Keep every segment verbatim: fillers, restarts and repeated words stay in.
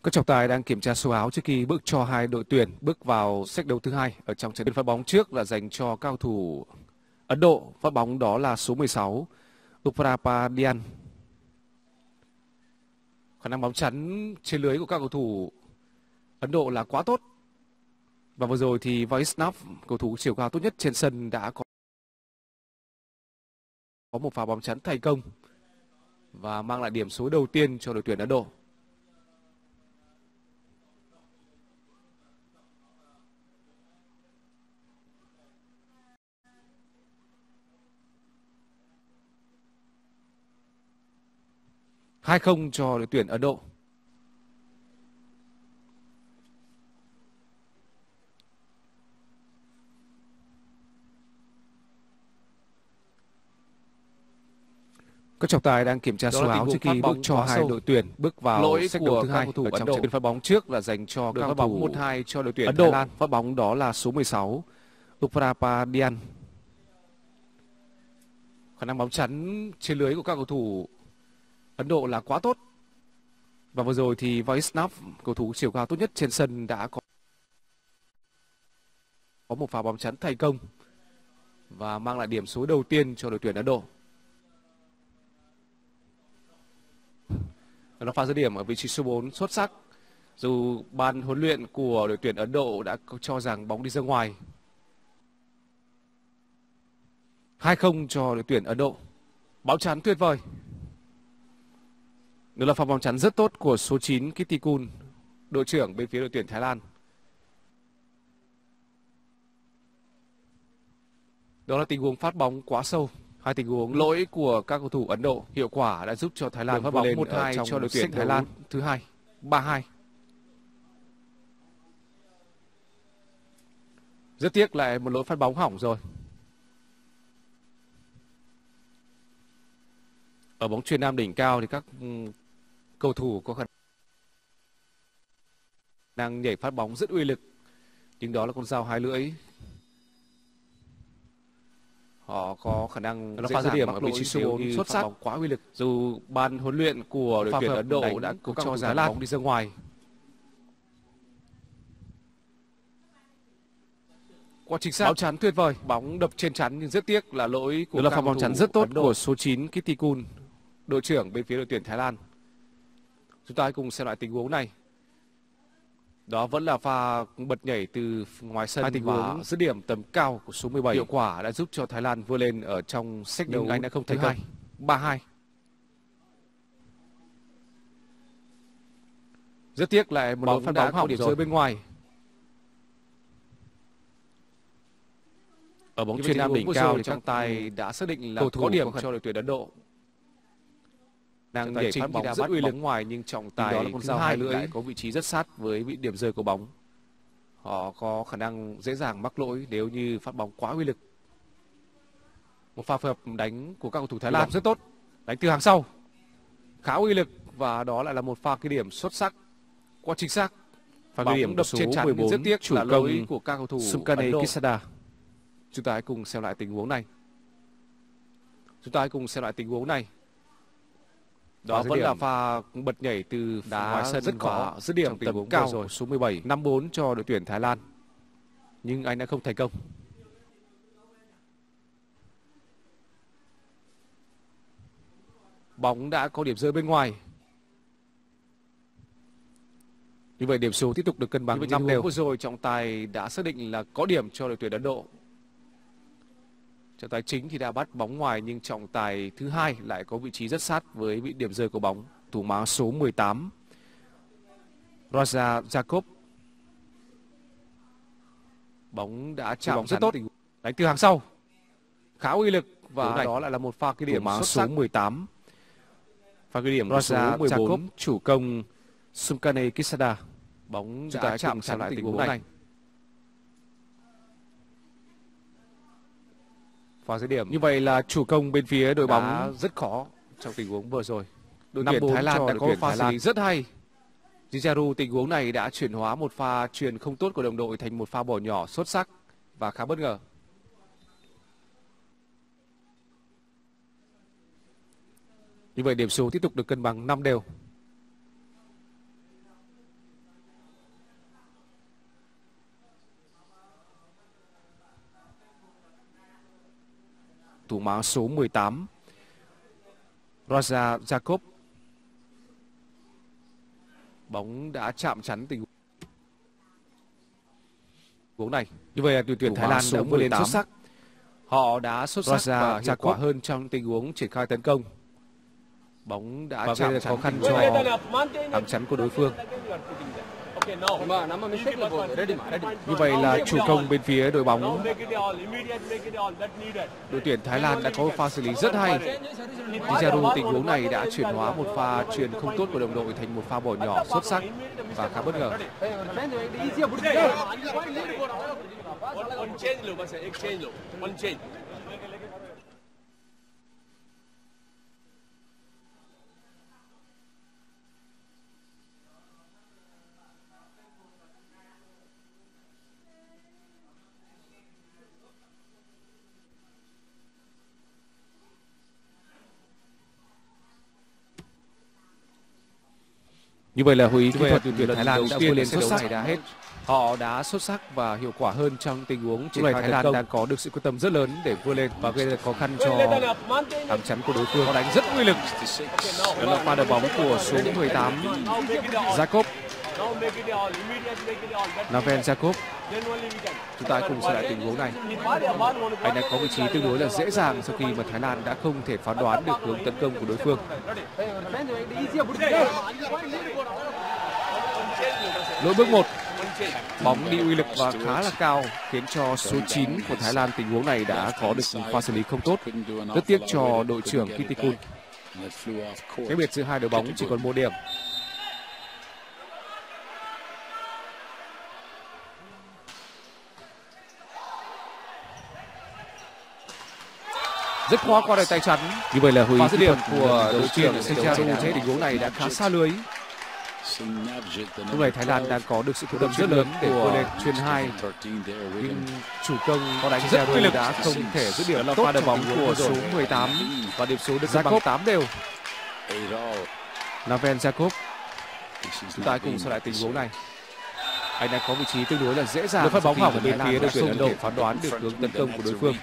Các trọng tài đang kiểm tra số áo trước khi bước cho hai đội tuyển bước vào set đấu thứ hai ở trong trận phát bóng trước là dành cho cao thủ Ấn Độ. Phát bóng đó là số mười sáu Uprapadian. Khả năng bóng chắn trên lưới của các cầu thủ Ấn Độ là quá tốt. Và vừa rồi thì Vaishnav, cầu thủ chiều cao tốt nhất trên sân, đã có có một pha bóng chắn thành công và mang lại điểm số đầu tiên cho đội tuyển Ấn Độ. hai không cho đội tuyển Ấn Độ. Các trọng tài đang kiểm tra số áo trước khi bước cho hai đội tuyển bước vào lỗi set của đấu thứ hai các cầu thủ ở Ấn trong Độ. trận phát bóng trước là dành cho Được các phát cầu bóng thủ một hai cho đội tuyển Ấn Thái Độ. Lan. Phát bóng đó là số mười sáu Uprapadian. Khả năng bóng chắn trên lưới của các cầu thủ Ấn Độ là quá tốt. Và vừa rồi thì Vaishnav, cầu thủ chiều cao tốt nhất trên sân, đã có có một pha bóng chắn thành công và mang lại điểm số đầu tiên cho đội tuyển Ấn Độ. Nó pha dứt điểm ở vị trí số bốn xuất sắc. Dù ban huấn luyện của đội tuyển Ấn Độ đã cho rằng bóng đi ra ngoài. hai không cho đội tuyển Ấn Độ. Bóng chắn tuyệt vời. Đó là pha bóng chắn rất tốt của số chín Kittikul, đội trưởng bên phía đội tuyển Thái Lan. Đó là tình huống phát bóng quá sâu. Hai tình huống lỗi của các cầu thủ Ấn Độ hiệu quả đã giúp cho Thái Lan phát vươn bóng lên một ở hai trong cho đội set tuyển đấu Thái Lan thứ hai, ba hai. Rất tiếc lại một lỗi phát bóng hỏng rồi. Ở bóng chuyền nam đỉnh cao thì các cầu thủ có khả năng nhảy phát bóng rất uy lực, nhưng đó là con dao hai lưỡi. Họ có khả năng Nó dễ pha dứt dàng điểm mắc ở lỗi vị trí số nếu bốn như xuất phát sắc. bóng quá uy lực. Dù ban huấn luyện của đội tuyển Ấn Độ đã của các cho cầu thủ rằng Thái Lan. bóng đi ra ngoài. Quá chính xác. Bóng chắn tuyệt vời, bóng đập trên chắn nhưng rất tiếc là lỗi của Đó là các pha cầu bóng thủ chắn rất tốt Ấn Độ. của Số chín Kittikul, đội trưởng bên phía đội tuyển Thái Lan. Chúng ta hãy cùng xem lại tình huống này. Đó vẫn là pha bật nhảy từ ngoài sân. Hai tình huống dứt điểm tầm cao của số mười bảy hiệu quả đã giúp cho Thái Lan vươn lên ở trong set đấu. Anh đã không thành công. ba hai. Rất tiếc lại một lỗi phát bóng hỏng điểm rơi bên ngoài. Ở bóng chuyền nam đỉnh cao thì trọng tài đã xác định là cầu thủ có điểm cho đội tuyển Ấn Độ. Năng nhảy phát bóng rất uy lực ngoài, nhưng trọng tài đó là con dao hai lưỡi lại có vị trí rất sát với vị điểm rơi của bóng. Họ có khả năng dễ dàng mắc lỗi nếu như phát bóng quá uy lực. Một pha phối hợp đánh của các cầu thủ Thái Lan rất tốt, đánh từ hàng sau khá uy lực, và đó lại là một pha ghi điểm xuất sắc, quá chính xác. Pha ghi điểm đập trên chắn nhưng rất tiếc là lỗi của các cầu thủ Ấn Độ. Chúng ta hãy cùng xem lại tình huống này. Chúng ta hãy cùng xem lại tình huống này. Đó vẫn là pha bật nhảy từ đá ngoài sân rất khó, dứt điểm tầm cao rồi. Số mười bảy, năm bốn cho đội tuyển Thái Lan, nhưng anh đã không thành công. Bóng đã có điểm rơi bên ngoài. Như vậy điểm số tiếp tục được cân bằng năm đều. Vừa rồi trọng tài đã xác định là có điểm cho đội tuyển Ấn Độ. Trọng tài chính thì đã bắt bóng ngoài, nhưng trọng tài thứ hai lại có vị trí rất sát với vị điểm rơi của bóng. Thủ mã số mười tám Raja Jacob. Bóng đã chạm rất tốt, đánh từ hàng sau khá uy lực, và đó lại là một pha ghi điểm xuất sắc. Số mười tám, pha ghi điểm Raja mười bốn, chủ công Sumkane Kisada. Bóng đã chạm chắn lại tình huống này. Pha dứt điểm như vậy là chủ công bên phía đội bóng rất khó trong tình huống vừa rồi. Đội tuyển Thái Lan đã có một pha xử lý rất hay. Jijaru tình huống này đã chuyển hóa một pha chuyền không tốt của đồng đội thành một pha bỏ nhỏ xuất sắc và khá bất ngờ. Như vậy điểm số tiếp tục được cân bằng năm đều. Thủ mã số mười tám Raja Jacob. Bóng đã chạm chắn tình huống này. Như vậy là đội tuyển Thái Lan đã vươn lên xuất sắc. Họ đã xuất sắc Raja và hiệu quả hơn trong tình huống triển khai tấn công. Bóng đã và chạm khó khăn cho tấm chắn của đối phương. Như vậy là chủ công bên phía đội bóng. Đội tuyển Thái Lan đã có một pha xử lý rất hay. Dijaru tình huống này đã chuyển hóa một pha chuyền không tốt của đồng đội thành một pha bỏ nhỏ xuất sắc và khá bất ngờ. Như vậy là hội ý kỹ thuật tuyển Thái Lan đã vươn lên xuất sắc đã hết. Họ đã xuất sắc và hiệu quả hơn trong tình huống triển khai Thái Lan đang có được sự quyết tâm rất lớn để vươn lên và gây ra khó khăn cho tấm chắn của đối phương. Họ đánh rất uy lực. Đó là pha đập bóng của số mười tám Jacob. Naven Jacob. Chúng ta cùng xem lại tình huống này. Anh đã có vị trí tương đối là dễ dàng sau khi mà Thái Lan đã không thể phán đoán được hướng tấn công của đối phương. Lỗi bước một. Bóng đi uy lực và khá là cao khiến cho số chín của Thái Lan tình huống này đã có được pha xử lý không tốt. Rất tiếc cho đội trưởng Kittikul. Cái biệt giữa hai đội bóng chỉ còn một điểm. Rất khó qua đời tay chắn. Như vậy là hủy dứt điểm của đội trưởng Sejaru. Thế tình huống này đã khá xa lưới. Lúc này Thái Lan đang có được sự quyết tâm rất lớn để vươn lên chuyền hai. Nhưng chủ công có đánh rất uy lực đã không thể dứt điểm tốt. Pha đập bóng của số mười tám và điểm số được cân bằng tám đều. Naven Jacob. Chúng ta cùng xem lại tình huống này. Anh đang có vị trí tương đối là dễ dàng. Phát bóng hỏng ở bên phía đội tuyển Ấn Độ phán đoán được hướng tấn công của đối phương.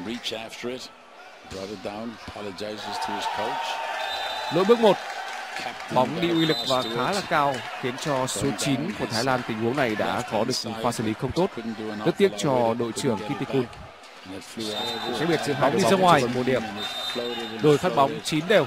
Lỗi bước một. Bóng đi uy lực và khá là cao khiến cho số chín của Thái Lan tình huống này đã có được pha xử lý không tốt. Rất tiếc cho đội trưởng Kittikul. Cái biệt giữa bóng đi ra ngoài một điểm. Đôi phát bóng chín đều.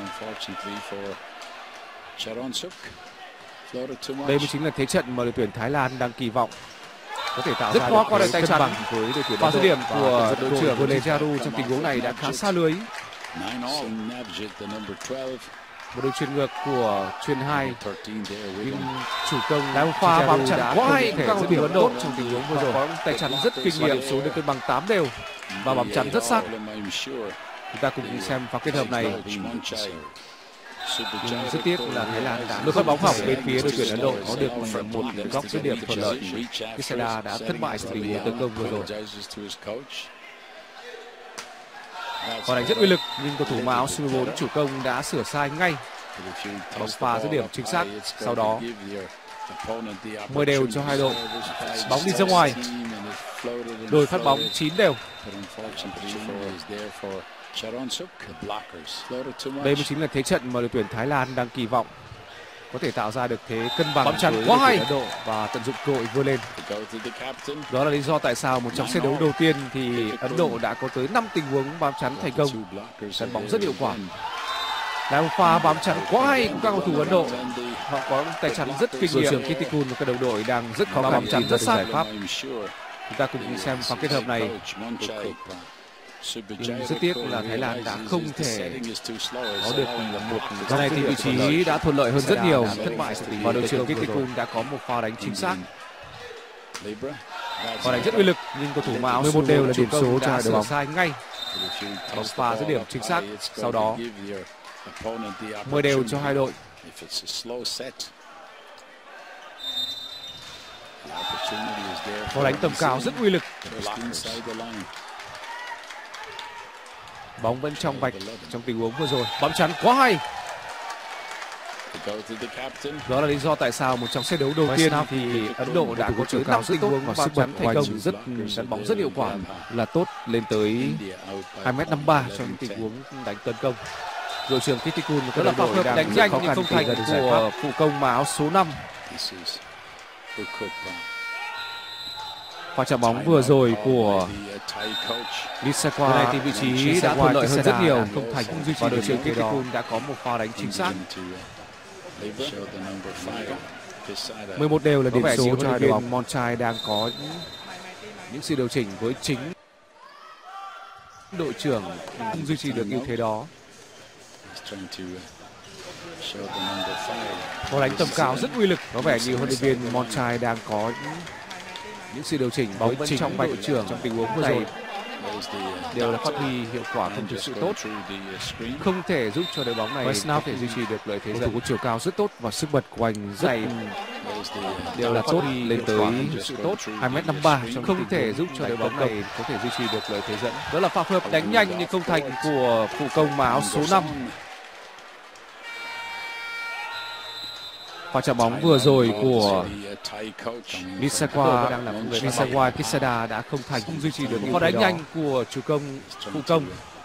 Đây mới chính là thế trận mà đội tuyển Thái Lan đang kỳ vọng. Có thể tạo rất khó qua đời tay chắn với đội tuyển. Pha dứt điểm của đội trưởng Sejaru trong tình huống này đã khá xa lưới. Một đường chuyền ngược của chuyền hai, nhưng chủ công đã pha bám chắn quá hay của các cầu thủ Ấn Độ trong tình huống vừa rồi. Có tay chắn rất kinh nghiệm, số được cân bằng tám đều và bám chắn rất sắc. Chúng ta cùng xem pha kết hợp này. Nhưng rất tiếc là Thái Lan đã được phát bóng hỏng bên phía đội tuyển Ấn Độ có được một góc dứt điểm thuận lợi. Kisada đã thất bại trong tình huống tấn công vừa rồi. Còn đánh rất uy lực nhưng cầu thủ áo số bốn chủ công đã sửa sai ngay. Bóng pha dứt điểm chính xác. Sau đó mười đều cho hai đội. Bóng đi ra ngoài. Đôi phát bóng chín đều. Đây mới chính là thế trận mà đội tuyển Thái Lan đang kỳ vọng. Có thể tạo ra được thế cân bằng với đội tuyển Ấn Độ và tận dụng cơ hội vươn lên. Đó là lý do tại sao một trong set đấu đầu tiên thì Ấn Độ đã có tới năm tình huống bám chắn thành công. Chắn bóng rất hiệu quả. Là một pha bám chắn quá hay của các cầu thủ Ấn Độ. Họ có tay chắn rất kinh nghiệm. Đội trưởng Kittikul và các đồng đội đang rất khó bám chắn rất sát. Chúng ta cùng xem pha kết hợp này. Nhưng rất tiếc là Thái Lan đã không thể có được một cái này thì vị trí đã thuận lợi hơn rất nhiều. Thất bại và đội trưởng Kittikul đã có một pha đánh chính xác. Pha đánh rất uy lực nhưng cầu thủ áo mười một đều là điểm số cho hai đội bóng sai ngay. Bóng pha dứt điểm chính xác. Sau đó mười đều cho hai đội. Pha đánh tầm cao rất uy lực. Bóng vẫn trong vạch trong tình huống vừa rồi. Bóng chắn quá hay. Đó là lý do tại sao một trong set đấu đầu tiên thì Ấn Độ đã có tới năm tình huống và chắc chắn thành công rất đánh bóng rất hiệu quả là tốt lên tới hai mét năm ba trong những tình huống đánh tấn công. Đội trưởng Kittikul đó là pha phối hợp đánh nhanh nhưng không thành của phụ công mà áo số năm. Pha chạm bóng vừa rồi của Lisakwa này thì vị trí đã thuận lợi hơn rất nhiều, không thành duy trì đội trưởng Kittikul đã có một pha đánh chính xác. mười một đều là điểm số cho đội bóng Monchai đang có những sự điều chỉnh với chính đội trưởng không duy trì được ưu thế đó. Có đánh tầm cao rất uy lực, có vẻ như huấn luyện viên Monchai đang có những sự điều chỉnh với chính trong đội trưởng trong tình huống vừa rồi đều là phát huy hiệu quả không thực sự tốt, không thể giúp cho đội bóng này có thể duy trì được lợi thế dẫn. Có chiều cao rất tốt và sức bật của anh rất này đều là tốt lên tới sự tốt hai mét năm ba, không thể giúp cho đội bóng này có thể duy trì được lợi thế dẫn. Đó là pha phối hợp đánh nhanh nhưng không thành của phụ công mà áo số năm. Pha chạm bóng vừa rồi của Lisakwa Lisakwa Kisada đã không thành, không duy trì được pha đánh nhanh của chủ công phụ công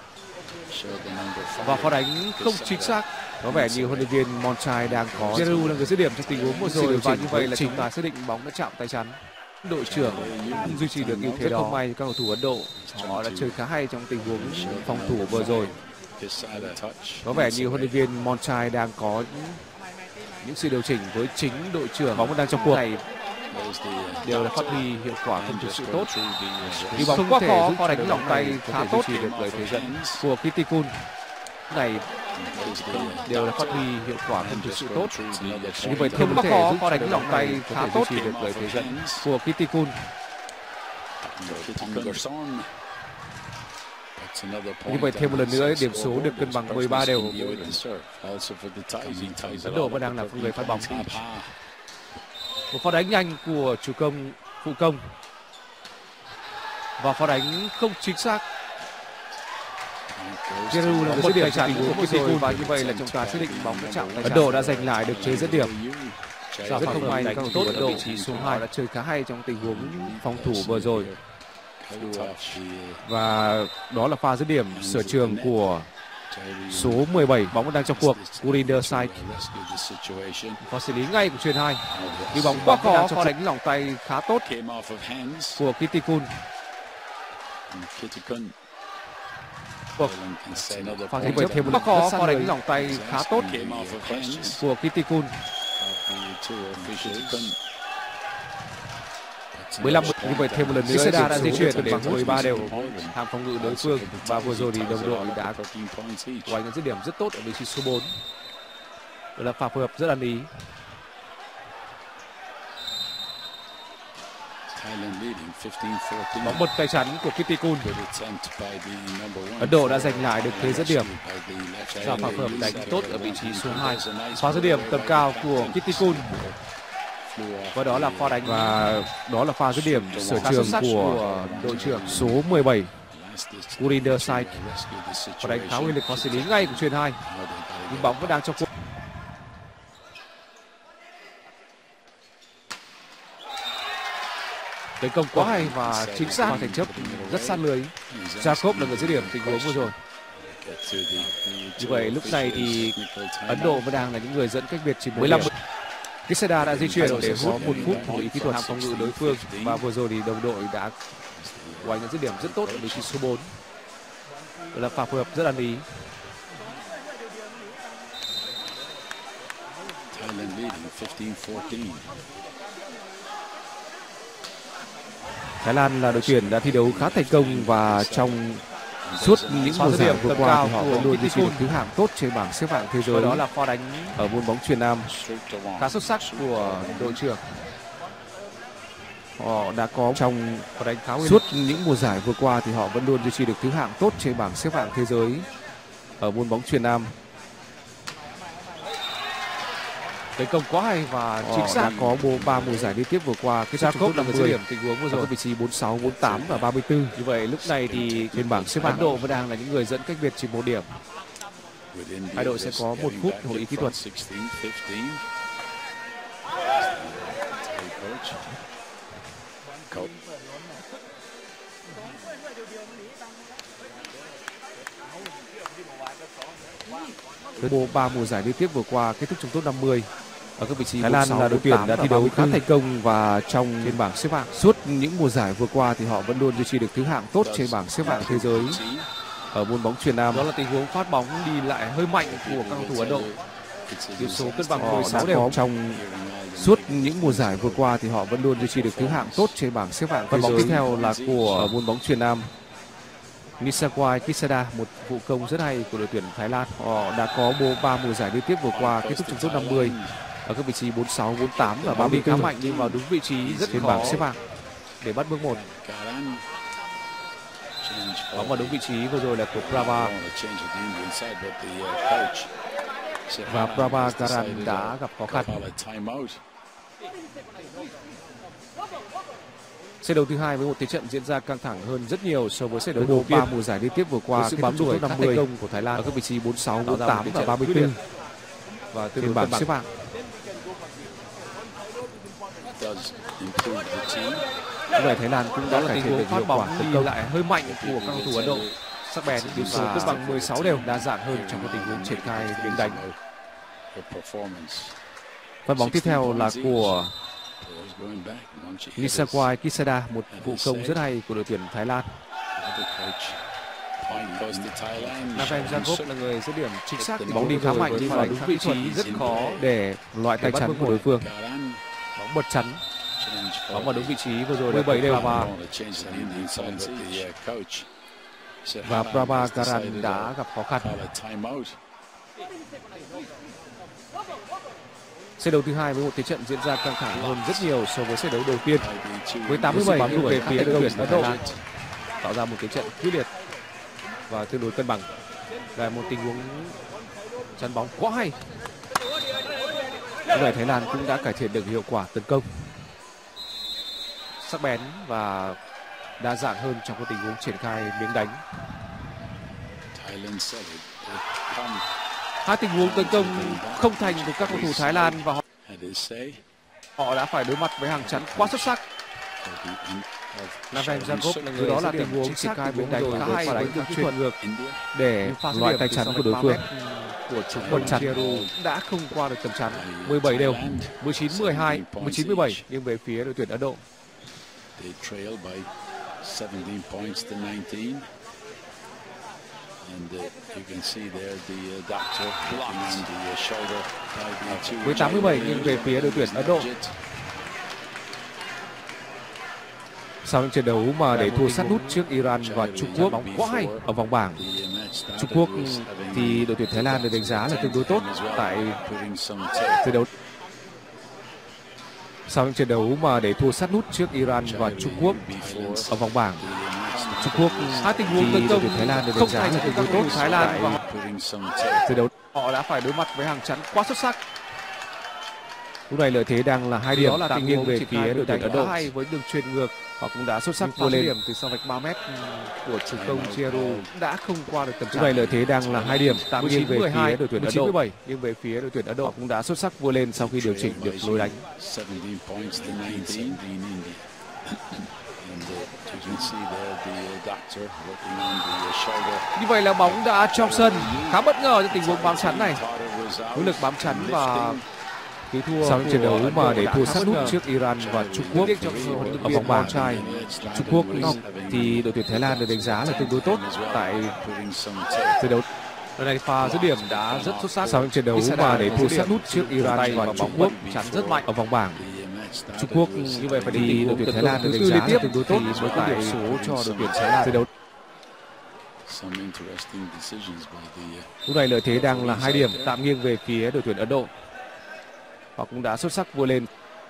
và pha đánh không chính xác. Có vẻ như huấn luyện viên Monchai đang có Jeru là người dứt điểm trong tình huống vừa rồi và như vậy là chúng ta xác định bóng đã chạm tay chắn. Đội trưởng không duy trì được ưu thế đó. Không may các cầu thủ Ấn Độ họ đã chơi khá hay trong tình huống phòng thủ vừa rồi. Có vẻ như huấn luyện viên Monchai đang có những sự điều chỉnh với chính đội trưởng. Bóng đang trong cuộc này đều là phát huy hiệu quả không thực sự tốt. Đi bóng quá khó, pha đánh lỏng tay khá tốt để được lợi thế dẫn của Kittikul này đều là phát huy hiệu quả không thực sự tốt. Như vậy thêm có khó, pha đánh lỏng tay khá tốt để được lợi thế dẫn của Kittikul. Như vậy thêm một lần nữa điểm số được cân bằng mười ba đều. Ấn Độ vẫn đang là người phát bóng. Một pha đánh nhanh của chủ công phụ công và pha đánh không chính xác. Jeru là người dứt điểm chặn của Kittikul và như vậy là chúng ta xác định bóng đã chạm tay. Ấn Độ đã giành lại được thế dẫn điểm. Rất không may các cầu thủ Ấn Độ vị trí số hai đã chơi khá hay trong tình huống phòng thủ vừa rồi. Và đó là pha dứt điểm sở trường của số mười bảy. Bóng đang trong cuộc. Gurinder Sai pha xử lý ngay của chuyền hai. Đi bóng quá khó, pha đánh lỏng tay khá tốt của Kittikul. Pha thêm một thêm một khó, pha đánh lỏng tay khá tốt của Kittikul. mười lăm như vậy thêm một lần nữa Kisada đã di chuyển cân bằng mười ba đều hàng phòng ngự đối phương và vừa rồi thì đồng đội đã có những dứt điểm rất tốt ở vị trí số bốn. Đó là pha phối hợp rất ăn ý. Bóng bật tay chắn của Kittikul. Ấn Độ đã giành lại được thế dứt điểm. Và pha phối hợp đánh tốt ở vị trí số hai. Pha dứt điểm tầm cao của Kittikul. Và đó là pha đánh và đó là pha dứt điểm sở trường của đội trưởng số mười bảy Gurinder Sai. Pha đánh khá uy lực, có xử lý ngay của chuyền hai. Nhưng bóng vẫn đang trong cuộc. Tấn công quá hay và chính xác, thành chấp rất sát lưới. Jacob là người dứt điểm tình huống vừa rồi. Như vậy lúc này thì Ấn Độ vẫn đang là những người dẫn cách biệt chỉ mười lăm. Kisada đã di chuyển để hút một phút của ý kỹ thuật hàng phòng ngự đối phương và vừa rồi thì đồng đội đã có những dứt điểm rất tốt ở vị trí số bốn. Đó là pha phối hợp rất ăn ý. Thái Lan là đội tuyển đã thi đấu khá thành công và trong suốt những mùa giải vừa qua thì họ vẫn luôn duy trì được thứ hạng tốt trên bảng xếp hạng thế giới. Đó là pha đánh ở môn bóng chuyền nam khá xuất sắc của đội trưởng. Họ đã có trong pha đánh khá suốt những mùa giải vừa qua thì họ vẫn luôn duy trì được thứ hạng tốt trên bảng xếp hạng thế giới ở môn bóng chuyền nam. Tấn công quá hay và chính xác. Đã có ba mùa giải liên tiếp vừa qua. Cái Jacob là người dứt điểm tình huống vừa rồi ở vị trí bốn mươi sáu, bốn mươi tám và ba mươi tư. Như vậy lúc này thì trên bảng xếp hạng Ấn Độ vẫn đang là những người dẫn cách biệt chỉ một điểm. Hai đội sẽ có một phút hội ý kỹ thuật. Bộ ba mùa giải liên tiếp vừa qua kết thúc trong top năm mươi. Ở các vị trí Thái Lan là đội tuyển đã thi đấu khá thành công và trong trên bảng xếp hạng. Suốt những mùa giải vừa qua thì họ vẫn luôn duy trì được thứ hạng tốt trên bảng xếp hạng thế giới ở môn bóng chuyền nam. Đó là tình huống phát bóng đi lại hơi mạnh của các cầu thủ Ấn Độ. Tỷ số cân bằng mười sáu đều. Trong suốt những mùa giải vừa qua thì họ vẫn luôn duy trì được thứ hạng tốt trên bảng xếp hạng thế giới. Bóng tiếp theo là của ở môn bóng chuyền nam. Nisawai Kisada, một vụ công rất hay của đội tuyển Thái Lan. Họ đã có bộ ba mùa giải liên tiếp vừa qua kết thúc trong top năm mươi ở các vị trí bốn mươi sáu, bốn mươi tám và ba mươi tư, khá mạnh nhưng vào đúng vị trí rất trên bảng xếp hạng để bắt bước một. Bóng vào đúng vị trí vừa rồi là của Prava. Và Prava Karan đã gặp khó khăn. Set đấu thứ hai với một thế trận diễn ra căng thẳng hơn rất nhiều so với set đấu đầu tiên. Ba mùa giải liên tiếp vừa qua, sự bám đuổi năm mươi công của Thái Lan ở các vị trí bốn mươi sáu, bốn mươi tám và ba mươi tư và trên bảng xếp hạng. Như vậy Thái Lan cũng đã cải thiện được hiệu quả tấn công lại hơi mạnh của các cầu thủ Ấn Độ. Sắc bén, điểm số cân bằng mười sáu đều, đa dạng hơn trong các tình huống triển khai biếng đánh. Phát bóng tiếp theo là của Nisawai Kisada, một vụ công rất hay của đội tuyển Thái Lan. Navem Jacob là người dứt điểm chính xác. Bóng đi khá mạnh nhưng vào đúng vị trí rất khó để loại tay chắn của đối phương. Bóng bật chắn. Bóng vào đúng vị trí vừa rồi mười bảy đều và và Prava Karan đã gặp khó khăn. Set đấu thứ hai với một thế trận diễn ra căng thẳng hơn rất nhiều so với set đấu đầu tiên. Với tám mươi bảy bóng về phía đội tuyển Ấn Độ tạo ra một thế trận quyết liệt và tương đối cân bằng. Là một tình huống chắn bóng quá hay. Như vậy Thái Lan cũng đã cải thiện được hiệu quả tấn công, sắc bén và đa dạng hơn trong các tình huống triển khai miếng đánh. Hai tình huống tấn công không thành của các cầu thủ Thái Lan và họ, họ đã phải đối mặt với hàng chắn quá xuất sắc. Navem Jacob là người đó là tình huống triển khai miếng đánh khá hay với đường chuyền ngược để loại tay chắn của đối phương. Của chúng quân chắn đã không qua được tầm chắn. Mười bảy đều, mười chín mười hai, mười chín mười bảy nhưng về phía đội tuyển Ấn Độ. Với tám mươi bảy nhưng về phía đội tuyển Ấn Độ. Sau những trận đấu mà để thua sát nút trước Iran và Trung Quốc quá hay ở vòng bảng. Trung Quốc thì đội tuyển Thái Lan được đánh giá là tương đối tốt tại trận đấu. Sau những trận đấu mà để thua sát nút trước Iran và Trung Quốc ở vòng bảng. Trung Quốc hai tình huống tấn công Thái Lan được đánh không giá thành là của tương các đối cầu tốt thủ Thái Lan và trận đấu. Họ đã phải đối mặt với hàng chắn quá xuất sắc. Lúc này lợi thế đang là hai điểm, đó là tạm tình nghiêng huống về triển phía khai đội tuyển Ấn Độ. hay với đường chuyền ngược. Họ cũng đã xuất sắc vươn lên điểm từ sau vạch ba mét của chủ công Chiaru đã không qua được tầm Lúc chắn. này lợi thế đang là hai điểm, tạm nghiêng về mười chín mười hai, phía đội tuyển Ấn mười chín Độ. mười bảy Nhưng về phía đội tuyển Ấn Độ cũng đã xuất sắc vươn lên sau khi điều chỉnh được lối đánh. Như vậy là bóng đã trong sân, khá bất ngờ trong tình huống bám chắn này. Nỗ lực bám chắn và Cứ thua sau những trận đấu mà để thua sát nút trước Iran và Trung Quốc ở vòng bảng trai. Trung Quốc thì đội tuyển Thái Lan được đánh giá là tương đối tốt tại trận đấu. Lần này pha dứt điểm đã rất xuất sắc. Sau những trận đấu mà để thua sát nút trước Iran và Trung Quốc chắn rất mạnh ở vòng bảng. Trung Quốc như vậy phải thì đội tuyển Thái Lan được đánh giá là tương đối tốt với các điểm số cho đội tuyển Thái Lan trận đấu. Lúc này lợi thế đang là hai điểm, tạm nghiêng về phía đội tuyển Ấn Độ. Họ cũng đã xuất sắc vươn lên.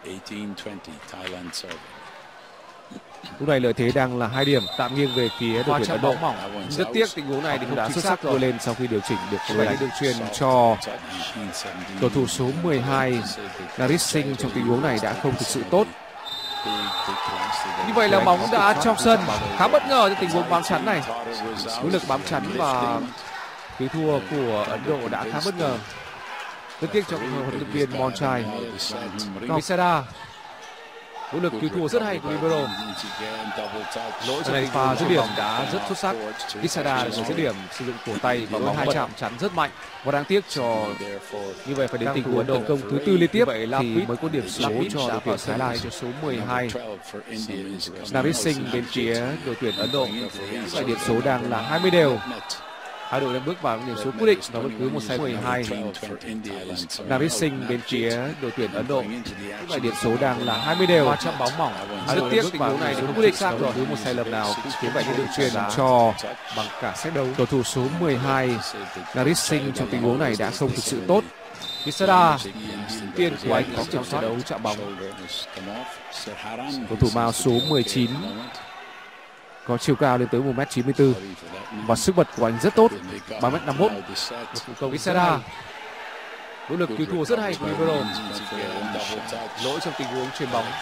Lúc này lợi thế đang là hai điểm, tạm nghiêng về phía đội tuyển Ấn Độ. Rất tiếc tình huống này thì cũng đã không xuất xuất sắc sắc vươn lên sau khi điều chỉnh được lối đánh đường chuyền cho cầu thủ số mười hai Narit Singh trong tình huống này đã không thực sự tốt. Như vậy là bóng đã trong sân, khá bất ngờ trong tình huống bám chắn này. Nỗ lực bám chắn và Cứu thua của Ấn Độ đã khá bất ngờ. Rất tiếc cho huấn luyện viên Monchai. Misada. Nỗ lực cứu thua rất hay của Libero. Lỗi trong này pha dứt điểm đã rất xuất sắc. Misada là người dứt điểm sử dụng cổ tay và bóng hai chạm chắn rất mạnh. Và đáng tiếc cho như vậy phải đến tình huống tấn công thứ tư liên tiếp thì mới có điểm số cho đội tuyển Thái Lan cho số mười hai. Narit Singh bên phía đội tuyển Ấn Độ. Vậy điểm số đang là hai mươi đều. Hai đội đang bước vào điểm số quyết định và bất cứ một sai mười hai. Narit Singh bên phía đội tuyển Ấn Độ. Vậy điểm số đang là hai mươi đều. ba trăm bóng mỏng. Rất tiếc tình huống này đến quyết định xác rồi. Cứ một sai lầm nào cũng khiến vậy nên đội tuyển cho bằng cả set đấu. Cầu thủ số mười hai Narit Singh trong tình huống này đã không thực sự tốt. Misada tiên của anh có trong trận đấu chạm bóng. Cầu thủ Mao số mười chín có chiều cao lên tới một mét chín mươi tư và sức bật của anh rất tốt, ba mét năm mươi mốt. Một công Misada. Nỗ lực cứu thua rất hay của Libero. Lỗi trong tình huống chuyền bóng.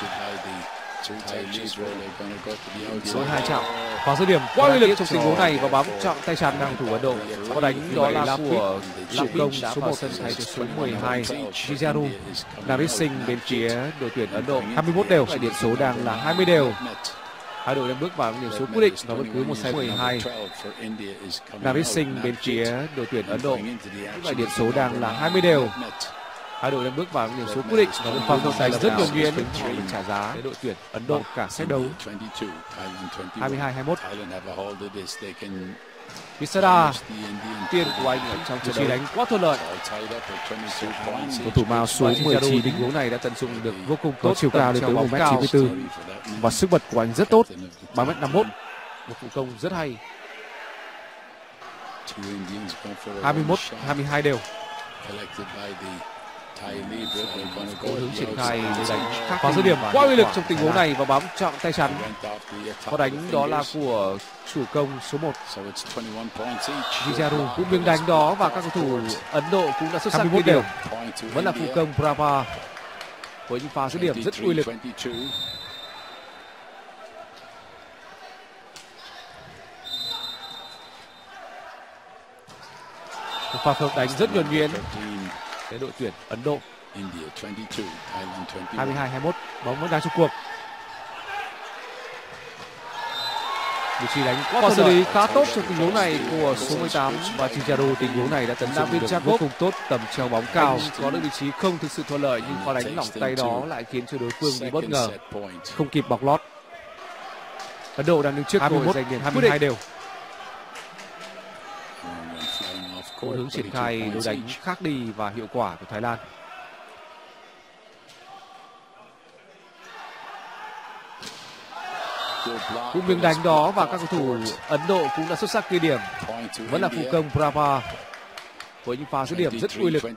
Lỗi hai chạm. Và dứt điểm quá uy lực trong tình huống này và bám chọn tay chắn đang thủ Ấn Độ. Có đánh đó là của chủ công số một sân thay cho số mười hai Jijaru. Narit Singh bên phía đội tuyển Ấn Độ. hai mươi mốt đều. Điểm số đang là hai mươi đều. Hai đội đang bước vào điểm số quyết định và bất cứ một sai mười hai. Narit Singh bên phía đội tuyển Ấn Độ. Vậy điểm số đang là hai mươi đều. Hai đội đang bước vào điểm số quyết định và một pha không sai rất nhuần nhuyễn để trả giá để đội tuyển Ấn Độ cả set đấu. hai mươi hai hai mươi mốt. Misada tiên của anh ở trong trận đấu đánh quá thuận lợi. Cầu thủ Mao số mười chín tình huống này đã tận dụng được vô cùng tốt, chiều cao lên tới một mét chín mươi tư và sức bật của anh rất tốt, ba mét năm mươi mốt. Một phụ công rất hay. hai mươi mốt hai mươi hai đều. Cố hướng triển khai để đánh và dứt điểm quá uy lực trong tình huống này và bám chọn tay chắn. Có đánh đó là của chủ công số một Jijaru. Cũng miếng đánh đó và các cầu thủ Ấn Độ cũng đã xuất sắc ghi đều. Vẫn là phụ công Brava với những pha dứt điểm rất uy lực. Một pha phược đánh rất nhuần nhuyễn để đội tuyển Ấn Độ. hai mươi hai hai mươi mốt. Bóng vẫn đang trong cuộc. Vị trí đánh quá xử lý khá tốt trong tình huống này của số mười tám và Jijaru. Tình huống này đã tấn công được vô cùng tốt, tầm treo bóng cao, có được vị trí không thực sự thuận lợi nhưng pha đánh lỏng tay đó lại khiến cho đối phương bị bất ngờ, không kịp bọc lót. Ấn Độ đang đứng trước hai mươi mốt, giành điểm hai mươi hai đều. Cố hướng triển khai đối đánh khác đi và hiệu quả của Thái Lan. Cũng miếng đánh đó và các cầu thủ Ấn Độ cũng đã xuất sắc ghi điểm. Vẫn là phụ công Brava với những pha dứt điểm rất uy lực.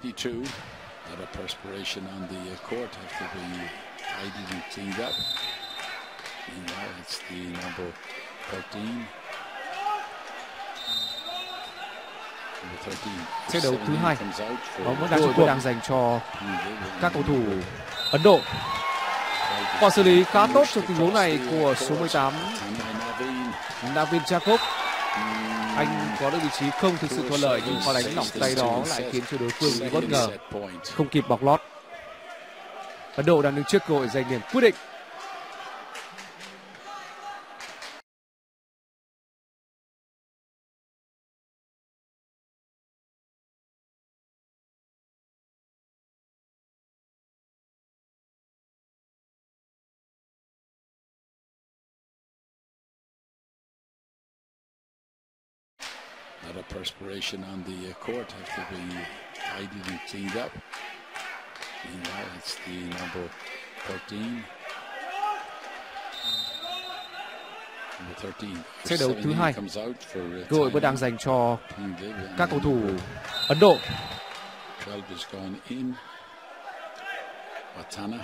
Set đấu thứ hai, bóng vẫn đang trong cuộc đang dành cho các cầu thủ Ấn Độ. Và xử lý khá tốt trong tình huống này của số mười tám Navin Jacob. Anh có được vị trí không thực sự thuận lợi nhưng pha đánh lỏng tay đó lại khiến cho đối phương bị bất ngờ, không kịp bọc lót. Ấn Độ đang đứng trước cơ hội giành điểm quyết định. A lot of perspiration on the court after we tidied and cleaned up. Meanwhile, it's the number thirteen. Number thirteen. Set đấu thứ hai, cơ hội vẫn đang dành cho các cầu thủ Ấn Độ. twelve is going in. Watana.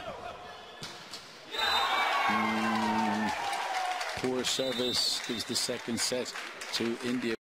Mm, poor service gives the second set to India.